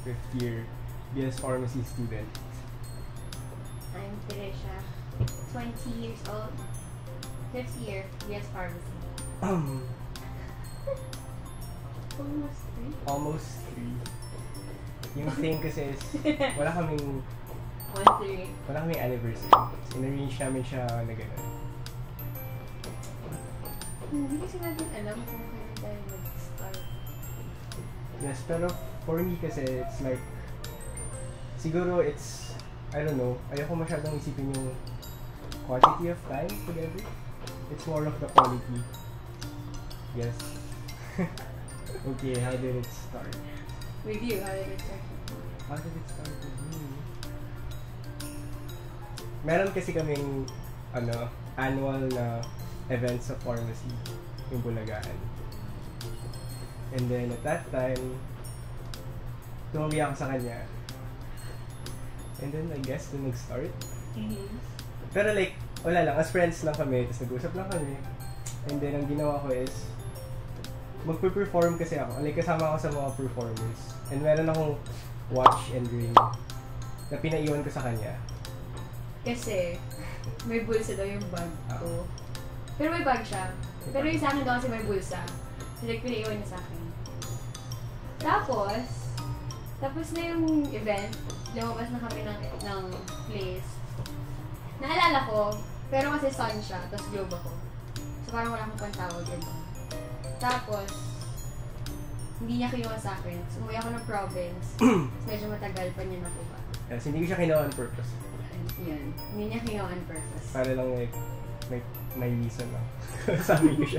fifth year BS Pharmacy student. I'm Trisha, 20 years old, 5th year BS Pharmacy. Almost 3. Yung thing kasi is, wala kaming 1-3. Wala kaming anniversary. In-arrange namin siya na gano'n. Hindi kasi natin alam kung kailan tayo mag-start. Yes, pero for me kasi, it's like, siguro it's, I don't know, ayoko masyadong isipin yung quantity of time together. It's more of the quality. Yes. Okay, how did it start? With you, how did it start? How did it start with me? Meron kasi kaming annual na events sa pharmacy, yung Bulagaan. And then at that time, tumabi ako sa kanya. And then I guess doon nag-start. Mm-hmm. Pero like, wala lang, as friends lang kami, tapos nag-usap lang kami. And then ang ginawa ko is, magpe-perform kasi ako. Like, kasama ako sa mga performers. And meron akong watch and ring na pinaiwan ko sa kanya. Kasi, may bulsa daw yung bag ko. Pero may bag siya. Pero yung sa akin daw kasi may bulsa. So, like, pinaiwan niya sa akin. Tapos na yung event, lumabas na kami ng place. Naalala ko, pero kasi sun siya, tapos globe ako. So, parang wala akong pantawag yun. Tapos, hindi niya kinuha sa akin. So, umuwi ako ng province. Medyo matagal pa niya nakuha. Yes, hindi ko siya kinuha on purpose. Yan. Hindi niya kinuha on purpose. Para lang like, may reason lang. Sabi ko siya.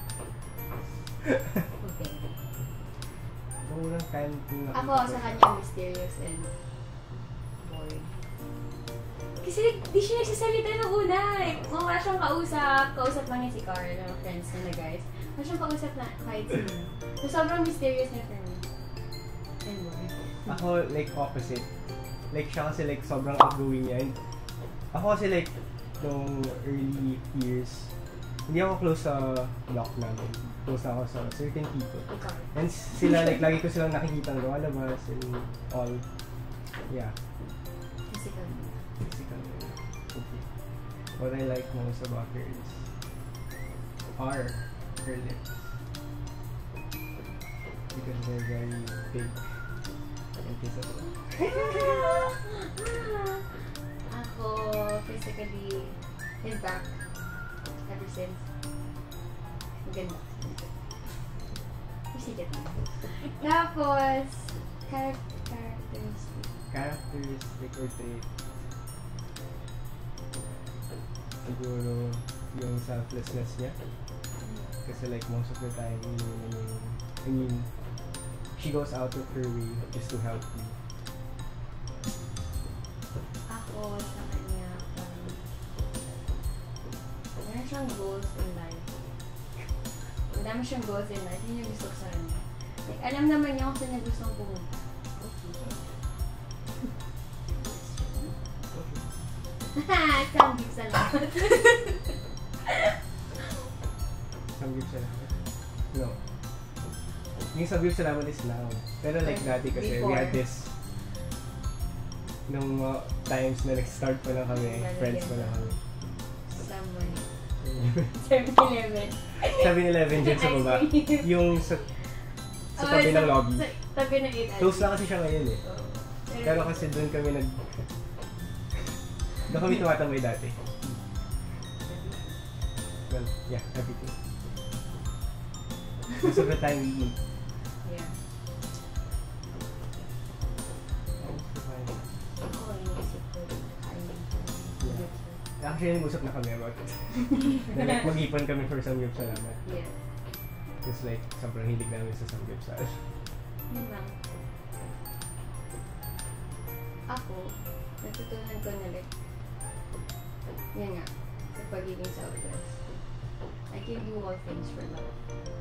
Okay. Unang time Ako sa kanya mysterious and boring. Kasi di siya nagsasalita nung una. Like, wala siyang kausap lang niya si Carl, friends niya na guys. Wala siyang kausap na kahit sino. So, sobrang mysterious niya for me. And boring. Ako, like, opposite. Like, siya kasi, like, sobrang outgoing niya. And ako kasi, like, nung early years, hindi ako close sa block namin. Close ako sa certain people. And sila, like, lagi ko silang nakikita ng lumalabas and all. Yeah. Physical. Okay. What I like most about her is her lips. Because they're very big and kissable. Ako, physically, his back. Ever since. Maganda. Isigat na. Tapos, Characteristic or trait. Siguro, yung selflessness niya. Kasi like, most of the time, she goes out of her way just to help you. Ako, sa kanya, meron siyang goals in life. Madami siyang goals in life. Yun yung gusto ko sa kanya. Like, alam naman niya kung saan niya gustong pumunta. Samgyup salamat. Samgyup salamat? No. Yung samgyup salamat is now. Pero like dati kasi, we had this nung times na nag-start pa lang kami, friends pa lang kami. Someone. 7-Eleven. 7-Eleven dyan sa baba. Yung sa tabi ng lobby. Sa tabi ng 8. Close lang kasi siya ngayon eh. Pero kasi doon kami doon kami tumatambay dati. Well, yeah, everything. Most of the time we eat. Yeah. Ako, inisip ko. Actually, nag-usap na kami about it. Na like, mag-ipon kami for Samgyup salamat. Yeah. Just like, sobrang hilig namin sa Samgyup salamat. Yun lang. Ako, natutunan ko na like, yan nga, sa pagiging selfless. I can do all things for love.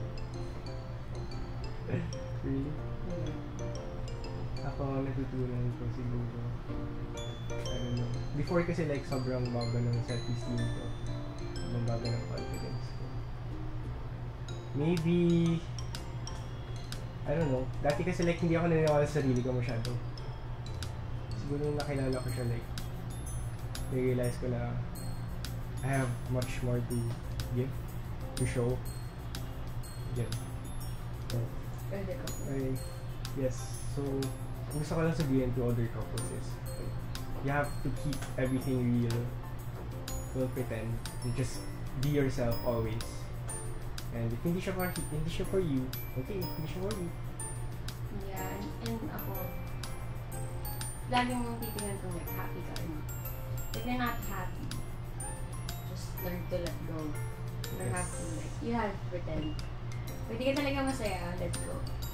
Really? Yeah. Ako, natutunan ko siguro. I don't know. Before kasi like, sobrang bago ng self-esteem ko. Sobrang bago ng confidence ko. Maybe, I don't know. Dati kasi like hindi ako naniniwala sa sarili ko masyado. Siguro nung nakilala ko siya like, realize ko na I have much more to give, to show. Yan. So, Pwede ko. yes. So, gusto ko lang sabihin to other couples is, you have to keep everything real. Don't pretend. And just be yourself always. And if hindi siya for you, okay, hindi siya for you. Yeah, and ako, lagi mong titingnan kung like happy ka or not. If you're not happy, just learn to let go. You don't have to like, you have to pretend. Pwede ka talaga masaya, let go.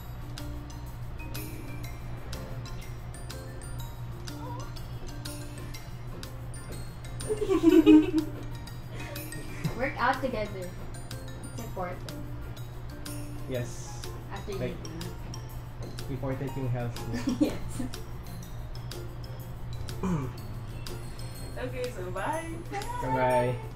Work out together. It's important. Yes. After Like, eating. important yung health mo. Yes. Okay, so bye. Bye-bye.